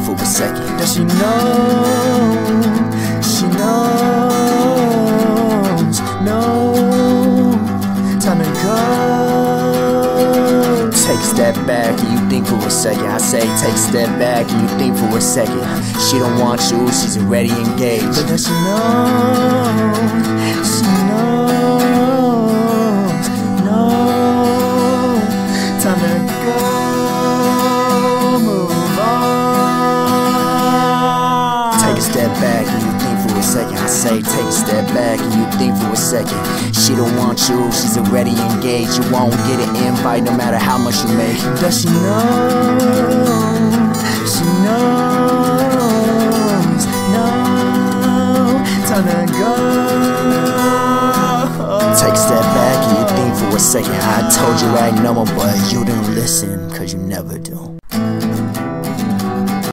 for a second. Does she know? She knows. No time to go. Take a step back and you think for a second. I say take a step back and you think for a second. She don't want you, she's already engaged. But does she know? She knows. No time to go. Move on. Take a step back and you think for a second. I say take a step back and you think for a second. She don't want you, she's already engaged. You won't get an invite no matter how much you make. Does she know? She knows. No time to go. Take a step back and you think for a second. I told you I ain't no more, but you didn't listen, cause you never do.